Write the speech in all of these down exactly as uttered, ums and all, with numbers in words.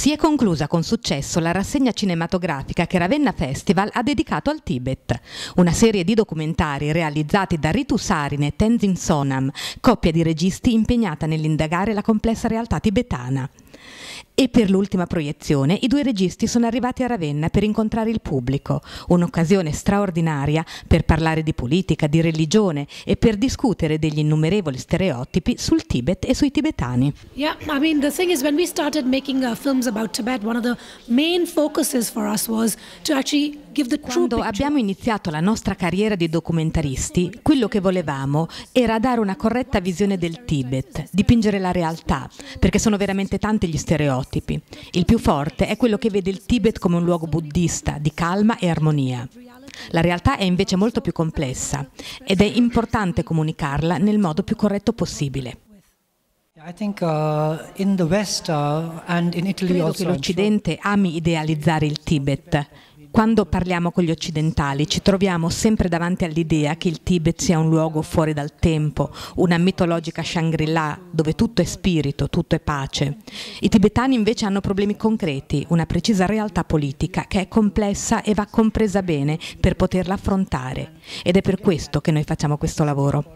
Si è conclusa con successo la rassegna cinematografica che Ravenna Festival ha dedicato al Tibet, una serie di documentari realizzati da Ritu Saarinen e Tenzin Sonam, coppia di registi impegnata nell'indagare la complessa realtà tibetana. E per l'ultima proiezione i due registi sono arrivati a Ravenna per incontrare il pubblico, un'occasione straordinaria per parlare di politica, di religione e per discutere degli innumerevoli stereotipi sul Tibet e sui tibetani. Yeah, I mean the thing is when we started making uh, films about Tibet, one of the main focuses for us was to actually give the true Quando picture. abbiamo iniziato la nostra carriera di documentaristi, quello che volevamo era dare una corretta visione del Tibet, dipingere la realtà, perché sono veramente tanti gli stereotipi. Il più forte è quello che vede il Tibet come un luogo buddista di calma e armonia. La realtà è invece molto più complessa ed è importante comunicarla nel modo più corretto possibile. I think uh, in the West uh, and in Italy Credo also, che l'Occidente ami idealizzare il Tibet. Quando parliamo con gli occidentali ci troviamo sempre davanti all'idea che il Tibet sia un luogo fuori dal tempo, una mitologica Shangri-La dove tutto è spirito, tutto è pace. I tibetani invece hanno problemi concreti, una precisa realtà politica che è complessa e va compresa bene per poterla affrontare. Ed è per questo che noi facciamo questo lavoro.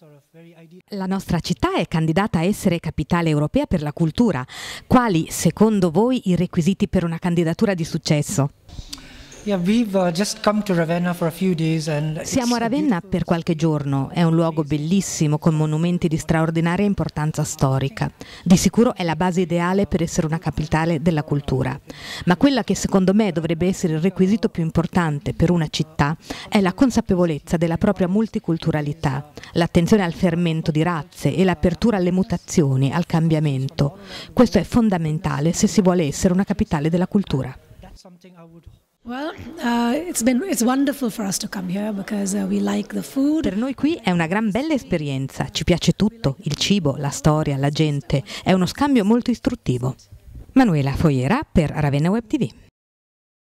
La nostra città è candidata a essere capitale europea per la cultura. Quali, secondo voi, i requisiti per una candidatura di successo? Yeah, we've uh, just come to Ravenna for a few days and Siamo a Ravenna per qualche giorno, è un luogo bellissimo con monumenti di straordinaria importanza storica. Di sicuro è la base ideale per essere una capitale della cultura. Ma quella che secondo me dovrebbe essere il requisito più importante per una città è la consapevolezza della propria multiculturalità, l'attenzione al fermento di razze e l'apertura alle mutazioni, al cambiamento. Questo è fondamentale se si vuole essere una capitale della cultura. Well, uh, it's been it's wonderful for us to come here because uh, we like the food. Per noi qui è una gran bella esperienza, ci piace tutto, il cibo, la storia, la gente, è uno scambio molto istruttivo. Manuela Foiera per Ravenna Web T V.